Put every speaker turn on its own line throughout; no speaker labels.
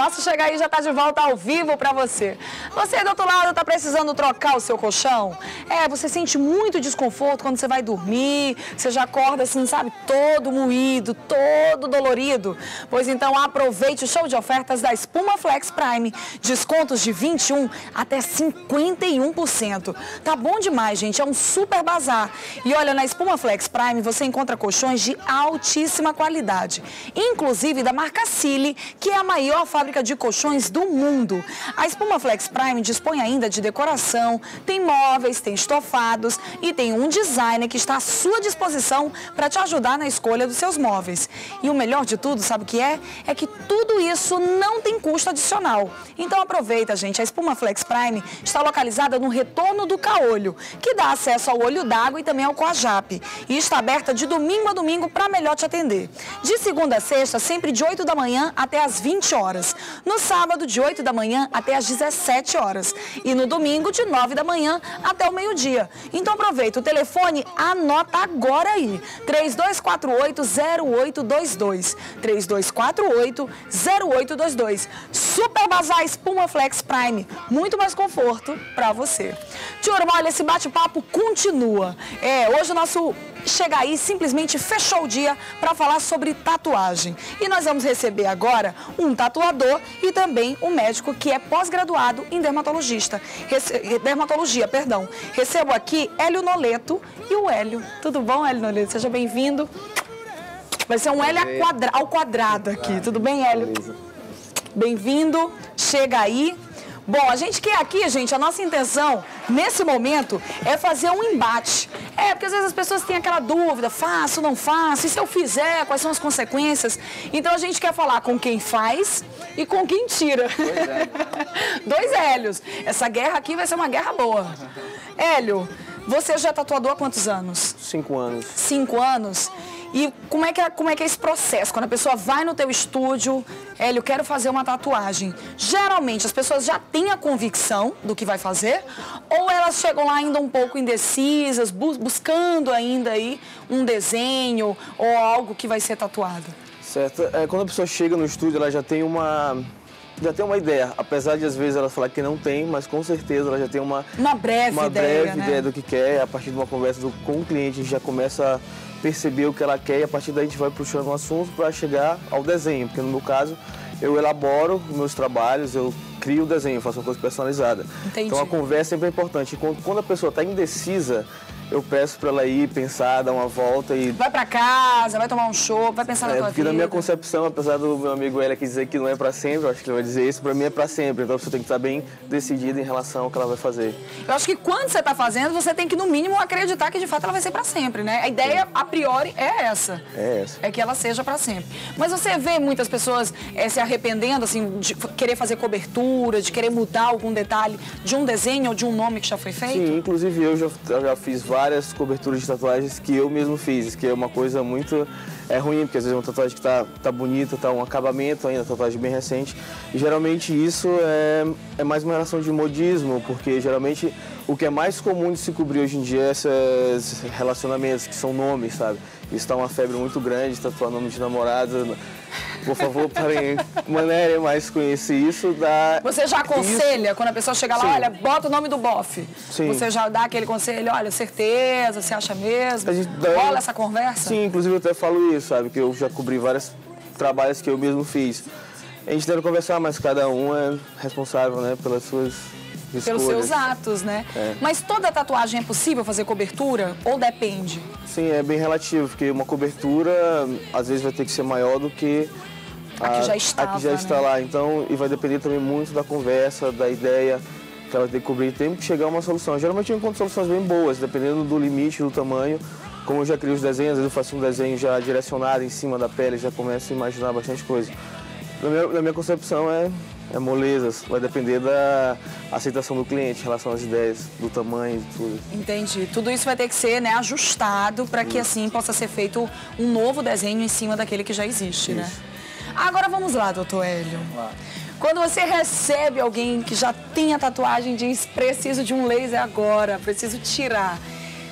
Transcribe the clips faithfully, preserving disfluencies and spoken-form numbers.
Nosso Chega Aí já está de volta ao vivo para você. Você do outro lado está precisando trocar o seu colchão? É, você sente muito desconforto quando você vai dormir, você já acorda assim, sabe, todo moído, todo dolorido? Pois então aproveite o show de ofertas da Espuma Flex Prime. Descontos de vinte e um por cento até cinquenta e um por cento. Tá bom demais, gente, é um super bazar. E olha, na Espuma Flex Prime você encontra colchões de altíssima qualidade, inclusive da marca Sealy, que é a maior fábrica de colchões do mundo. A Espuma Flex Prime dispõe ainda de decoração, tem móveis, tem estofados e tem um designer que está à sua disposição para te ajudar na escolha dos seus móveis. E o melhor de tudo, sabe o que é? É que tudo isso não tem custo adicional. Então aproveita, gente. A Espuma Flex Prime está localizada no Retorno do Caolho, que dá acesso ao Olho d'Água e também ao Coajap. E está aberta de domingo a domingo para melhor te atender. De segunda a sexta, sempre de oito da manhã até as vinte horas. No sábado, de oito da manhã até as dezessete horas. E no domingo, de nove da manhã até o meio-dia. Então aproveita o telefone, anota agora aí. três dois quatro oito, zero oito dois dois. três dois quatro oito, zero oito dois dois. Super Bazar Espuma Flex Prime. Muito mais conforto para você. Turma, olha, esse bate-papo continua. É, hoje o nosso Chega Aí simplesmente fechou o dia para falar sobre tatuagem. E nós vamos receber agora um tatuador e também um médico que é pós-graduado em dermatologista. Rece... dermatologia, perdão. Recebo aqui Hélio Noleto e o Hélio. Tudo bom, Hélio Noleto? Seja bem-vindo. Vai ser um Hélio quadra... ao quadrado aqui. Tudo bem, Hélio? Bem-vindo. Chega Aí. Bom, a gente quer aqui, gente, a nossa intenção, nesse momento, é fazer um embate. É, porque às vezes as pessoas têm aquela dúvida, faço, não faço, e se eu fizer, quais são as consequências? Então a gente quer falar com quem faz e com quem tira. Pois é. Dois Hélios. Essa guerra aqui vai ser uma guerra boa. Hélio, você já é tatuador há quantos anos?
Cinco anos.
Cinco anos? E como é, que é, como é que é esse processo? Quando a pessoa vai no teu estúdio, Hélio, quero fazer uma tatuagem. Geralmente as pessoas já têm a convicção do que vai fazer, ou elas chegam lá ainda um pouco indecisas, bu buscando ainda aí um desenho ou algo que vai ser tatuado?
Certo. É, quando a pessoa chega no estúdio, ela já tem uma... já tem uma ideia, apesar de às vezes ela falar que não tem, mas com certeza ela já tem uma...
Uma breve
uma
ideia,
breve
né?
ideia do que quer. A partir de uma conversa do, com o cliente, a gente já começa a perceber o que ela quer e a partir daí a gente vai puxando o assunto para chegar ao desenho, porque no meu caso eu elaboro meus trabalhos, eu crio o desenho, faço uma coisa personalizada.
Entendi.
Então a conversa sempre é importante. E quando, quando a pessoa está indecisa, eu peço para ela ir, pensar, dar uma volta e...
Vai para casa, vai tomar um chopp, vai pensar na
é,
tua
porque
vida.
Na minha concepção, apesar do meu amigo Hélio aqui dizer que não é para sempre, eu acho que ele vai dizer isso, para mim é para sempre. Então a pessoa tem que estar bem decidida em relação ao que ela vai fazer.
Eu acho que quando você está fazendo, você tem que no mínimo acreditar que de fato ela vai ser para sempre, né? A ideia, a priori, é essa.
É essa.
É que ela seja para sempre. Mas você vê muitas pessoas é, se arrependendo, assim, de querer fazer cobertura, de querer mudar algum detalhe de um desenho ou de um nome que já foi feito?
Sim, inclusive eu já, eu já fiz várias coberturas de tatuagens que eu mesmo fiz, que é uma coisa muito é, ruim, porque às vezes é uma tatuagem que tá, tá bonita, tá um acabamento ainda, tatuagem bem recente, e geralmente isso é, é mais uma relação de modismo, porque geralmente o que é mais comum de se cobrir hoje em dia é esses relacionamentos, que são nomes, sabe? Isso tá uma febre muito grande, tatuar nome de namorada. Por favor, parem, maneira mais conhecer isso. Da...
Você já aconselha,
isso...
quando a pessoa chega lá,
Sim.
olha, bota o nome do bofe.
Sim.
Você já dá aquele conselho, olha, certeza, você acha mesmo?
A gente dá...
Rola essa conversa?
Sim, inclusive eu até falo isso, sabe? Que eu já cobri vários trabalhos que eu mesmo fiz. A gente deve conversar, mas cada um é responsável, né, pelas suas escolhas.
Pelos seus atos, né?
É.
Mas toda tatuagem é possível fazer cobertura ou depende?
Sim, é bem relativo, porque uma cobertura às vezes vai ter que ser maior do que
a, a que já estava,
a que já
né?
está lá. Então, e vai depender também muito da conversa, da ideia que ela tem que cobrir. Tem que chegar a uma solução. Geralmente eu encontro soluções bem boas, dependendo do limite, do tamanho. Como eu já crio os desenhos, às vezes eu faço um desenho já direcionado em cima da pele, já começo a imaginar bastante coisa. Na minha, na minha concepção é, é molezas, vai depender da aceitação do cliente em relação às ideias, do tamanho, de tudo.
Entendi. Tudo isso vai ter que ser, né, ajustado para que assim possa ser feito um novo desenho em cima daquele que já existe, isso, né? Agora vamos lá, doutor Hélio. Vamos lá. Quando você recebe alguém que já tem a tatuagem, diz, preciso de um laser agora, preciso tirar.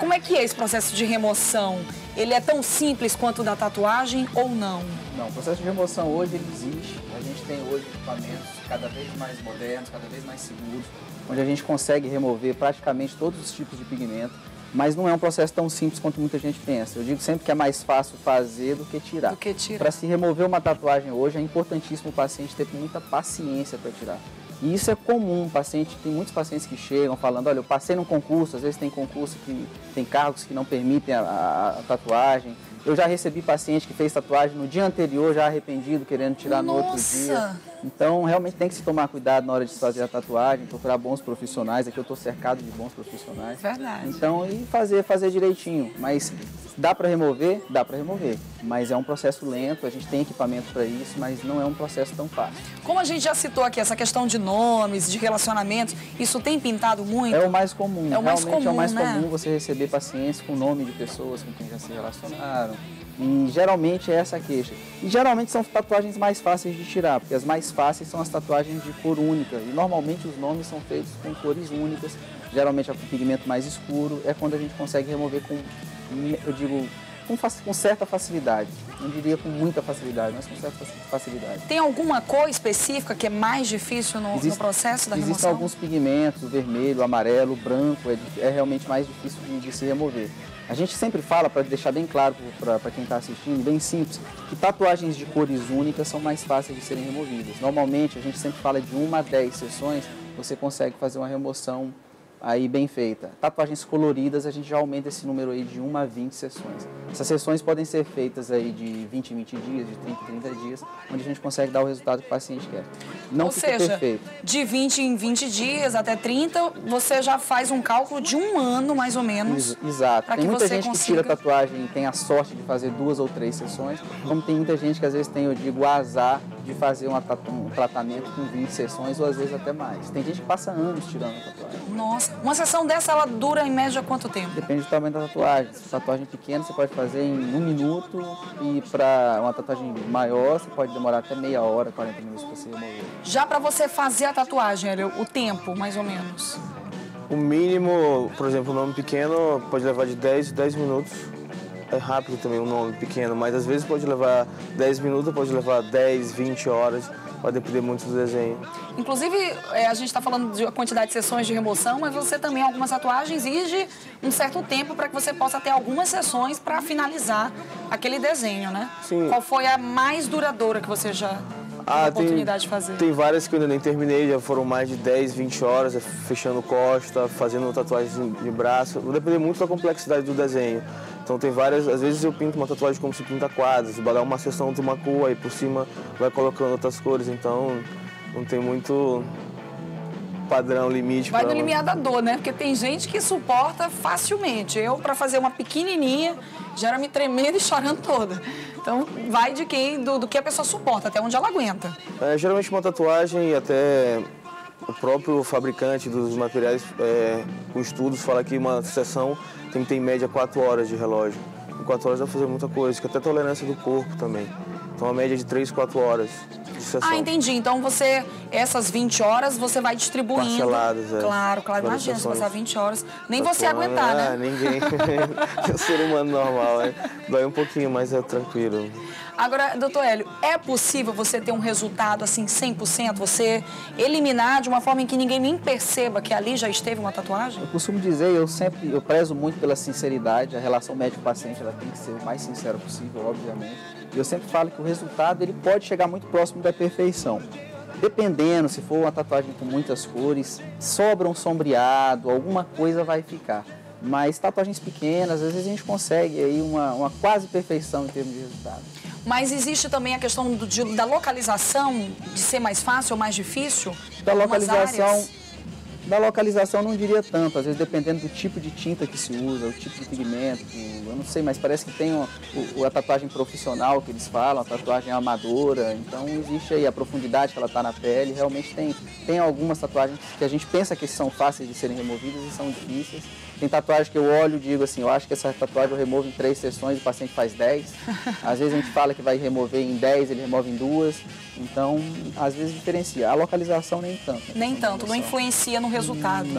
Como é que é esse processo de remoção? Ele é tão simples quanto o da tatuagem ou não?
Não, o processo de remoção hoje ele existe. A gente tem hoje equipamentos cada vez mais modernos, cada vez mais seguros, onde a gente consegue remover praticamente todos os tipos de pigmento, mas não é um processo tão simples quanto muita gente pensa. Eu digo sempre que é mais fácil fazer do que tirar.
Do que tirar.
Para se remover uma tatuagem hoje, é importantíssimo o paciente ter muita paciência para tirar. E isso é comum, o paciente, tem muitos pacientes que chegam falando, olha, eu passei num concurso, às vezes tem concurso que tem cargos que não permitem a, a, a tatuagem. Eu já recebi paciente que fez tatuagem no dia anterior, já arrependido, querendo tirar
Nossa.
no outro dia. Então, realmente tem que se tomar cuidado na hora de fazer a tatuagem, procurar bons profissionais. Aqui eu estou cercado de bons profissionais.
Verdade.
Então, e fazer, fazer direitinho. Mas dá para remover? Dá para remover. Mas é um processo lento, a gente tem equipamento para isso, mas não é um processo tão fácil.
Como a gente já citou aqui, essa questão de nomes, de relacionamentos, isso tem pintado muito?
É o mais comum.
É o mais
Realmente
comum,
é o mais
né?
comum você receber pacientes com nome de pessoas com quem já se relacionaram. E geralmente é essa a queixa. E geralmente são tatuagens mais fáceis de tirar, porque as mais fáceis são as tatuagens de cor única. E normalmente os nomes são feitos com cores únicas. Geralmente é com pigmento mais escuro. É quando a gente consegue remover com, eu digo, com, com certa facilidade. Não diria com muita facilidade, mas com certa facilidade.
Tem alguma cor específica que é mais difícil no,
Existe,
no processo da remoção?
Existem alguns pigmentos, o vermelho, o amarelo, o branco, é, é realmente mais difícil de, de se remover. A gente sempre fala, para deixar bem claro para quem está assistindo, bem simples, que tatuagens de cores únicas são mais fáceis de serem removidas. Normalmente, a gente sempre fala de uma a dez sessões, você consegue fazer uma remoção aí bem feita. Tatuagens coloridas, a gente já aumenta esse número aí de uma a vinte sessões. Essas sessões podem ser feitas aí de vinte em vinte dias, de trinta em trinta dias, onde a gente consegue dar o resultado que o paciente quer. Não
Ou
fica
seja,
perfeito.
de vinte em vinte dias até trinta, você já faz um cálculo de um ano, mais ou menos.
Exato. Tem muita gente
consiga...
que tira tatuagem e tem a sorte de fazer duas ou três sessões, como tem muita gente que às vezes tem, eu digo, o azar de fazer uma tatu... um tratamento com vinte sessões ou às vezes até mais. Tem gente que passa anos tirando a tatuagem.
Nossa, uma sessão dessa, ela dura em média quanto tempo?
Depende do tamanho da tatuagem. Se tatuagem pequena, você pode fazer em um minuto e para uma tatuagem maior, você pode demorar até meia hora, quarenta minutos para você remover.
Já para você fazer a tatuagem, Hélio, o tempo, mais ou menos?
O mínimo, por exemplo, um nome pequeno pode levar de dez, dez minutos. É rápido também um nome pequeno, mas às vezes pode levar dez minutos, pode levar dez, vinte horas. Vai depender muito do desenho.
Inclusive, é, a gente está falando de quantidade de sessões de remoção, mas você também, algumas tatuagens, exige um certo tempo para que você possa ter algumas sessões para finalizar aquele desenho, né?
Sim.
Qual foi a mais duradoura que você já teve
Ah,
a oportunidade
tem,
de fazer?
Tem várias que eu ainda nem terminei, já foram mais de dez, vinte horas, fechando costa, fazendo tatuagem de braço. Vai depender muito da complexidade do desenho. Então tem várias, às vezes eu pinto uma tatuagem como se pinta quadros, vai dar uma seção de uma cor, aí por cima vai colocando outras cores, então não tem muito padrão, limite.
Vai
pra...
no limiar da dor, né? Porque tem gente que suporta facilmente. Eu, para fazer uma pequenininha, já era me tremendo e chorando toda. Então, vai de quem, do, do que a pessoa suporta, até onde ela aguenta.
É, geralmente uma tatuagem, até o próprio fabricante dos materiais, é, com estudos, fala que uma sessão tem que ter em média quatro horas de relógio. Em quatro horas dá pra fazer muita coisa, que até tolerância do corpo também. Então, a média é de três, quatro horas de sessão.
Ah, entendi. Então, você, essas vinte horas, você vai distribuindo.
Parceladas, é.
Claro, claro.
Várias
Imagina, se
sessões.
passar vinte horas, nem
Tatuando,
você aguentar,
é,
né?
Ninguém. É um ser humano normal, né? Dói um pouquinho, mas é tranquilo.
Agora, doutor Hélio, é possível você ter um resultado assim, cem por cento? Você eliminar de uma forma em que ninguém nem perceba que ali já esteve uma tatuagem?
Eu costumo dizer, eu sempre, eu prezo muito pela sinceridade, a relação médico-paciente ela tem que ser o mais sincera possível, obviamente. E eu sempre falo que o resultado ele pode chegar muito próximo da perfeição. Dependendo, se for uma tatuagem com muitas cores, sobra um sombreado, alguma coisa vai ficar. Mas tatuagens pequenas, às vezes a gente consegue aí uma, uma quase perfeição em termos de resultado.
Mas existe também a questão do, de, da localização, de ser mais fácil ou mais difícil?
Da
Algumas
localização,
áreas?
da localização não diria tanto, às vezes dependendo do tipo de tinta que se usa, o tipo de pigmento, eu não sei, mas parece que tem uma, o, a tatuagem profissional que eles falam, a tatuagem amadora, então existe aí a profundidade que ela está na pele, realmente tem, tem algumas tatuagens que a gente pensa que são fáceis de serem removidas e são difíceis. Tem tatuagem que eu olho e digo assim, eu acho que essa tatuagem eu removo em três sessões e o paciente faz dez. Às vezes a gente fala que vai remover em dez, ele remove em duas. Então, às vezes diferencia. A localização nem tanto.
Nem tanto, não influencia no resultado.
Não.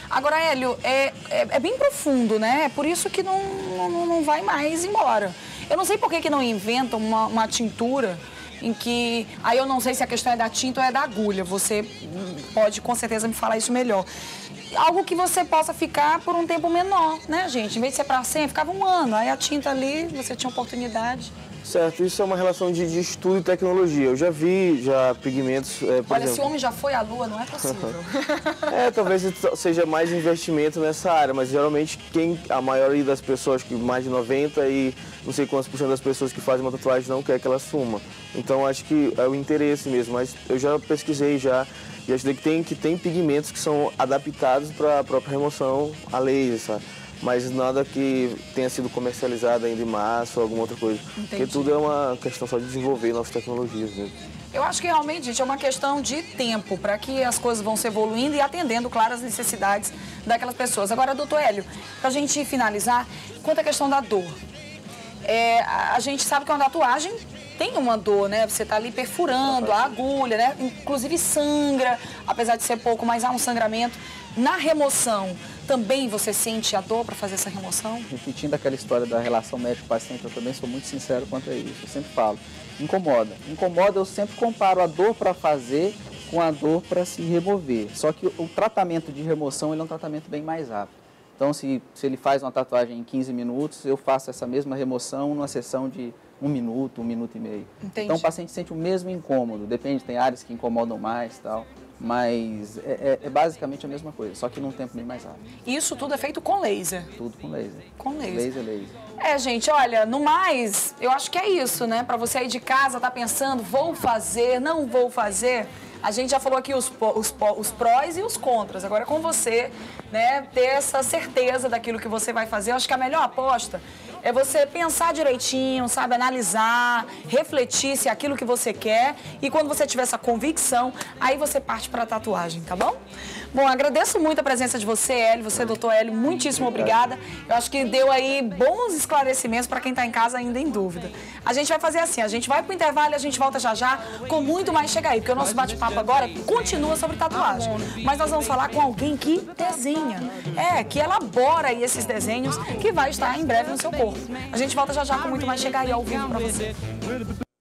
Agora, Hélio, é, é, é bem profundo, né? É por isso que não, não, não vai mais embora. Eu não sei por que, que não inventam uma, uma tintura em que... Aí eu não sei se a questão é da tinta ou é da agulha. Você pode, com certeza, me falar isso melhor. Algo que você possa ficar por um tempo menor, né, gente? Em vez de ser para sempre, ficava um ano. Aí a tinta ali, você tinha oportunidade.
Certo, isso é uma relação de, de estudo e tecnologia. Eu já vi já pigmentos... É, por
Olha,
exemplo...
se o homem já foi à lua, não é possível.
É, talvez seja mais investimento nessa área, mas geralmente quem, a maioria das pessoas, acho que mais de noventa e não sei quantos por cento das pessoas que fazem uma tatuagem não quer que ela suma. Então acho que é o interesse mesmo, mas eu já pesquisei já e acho que tem, que tem pigmentos que são adaptados para a própria remoção a laser, sabe? Mas nada que tenha sido comercializado ainda em massa ou alguma outra coisa.
Entendi.
Porque tudo é uma questão só de desenvolver novas tecnologias mesmo.
Eu acho que realmente, gente, é uma questão de tempo para que as coisas vão se evoluindo e atendendo, claro, as necessidades daquelas pessoas. Agora, doutor Hélio, para a gente finalizar, quanto à questão da dor. É, a, a gente sabe que uma tatuagem tem uma dor, né? Você tá ali perfurando a agulha, né? Inclusive sangra, apesar de ser pouco, mas há um sangramento. Na remoção, também você sente a dor para fazer essa remoção?
Repetindo aquela história da relação médico-paciente, eu também sou muito sincero quanto a isso. Eu sempre falo, incomoda. Incomoda, eu sempre comparo a dor para fazer com a dor para se remover. Só que o tratamento de remoção ele é um tratamento bem mais rápido. Então, se, se ele faz uma tatuagem em quinze minutos, eu faço essa mesma remoção numa sessão de um minuto, um minuto e meio.
Entendi.
Então, o paciente sente o mesmo incômodo. Depende, tem áreas que incomodam mais e tal. Mas é, é, é basicamente a mesma coisa, só que num tempo bem mais rápido.
Isso tudo é feito com laser?
Tudo com laser.
Com laser.
Laser, laser.
É, gente, olha, no mais, eu acho que é isso, né? Pra você aí de casa, tá pensando, vou fazer, não vou fazer... A gente já falou aqui os, os, os prós e os contras. Agora é com você, né, ter essa certeza daquilo que você vai fazer. Eu acho que a melhor aposta é você pensar direitinho, sabe, analisar, refletir se é aquilo que você quer. E quando você tiver essa convicção, aí você parte para a tatuagem, tá bom? Bom, agradeço muito a presença de você, Hélio, você, doutor Hélio, muitíssimo obrigada. Eu acho que deu aí bons esclarecimentos para quem está em casa ainda em dúvida. A gente vai fazer assim, a gente vai pro intervalo e a gente volta já já com muito mais Chega Aí, porque o nosso bate-papo agora continua sobre tatuagem. Mas nós vamos falar com alguém que desenha, é, que elabora aí esses desenhos que vai estar em breve no seu corpo. A gente volta já já com muito mais Chega Aí ao vivo para você.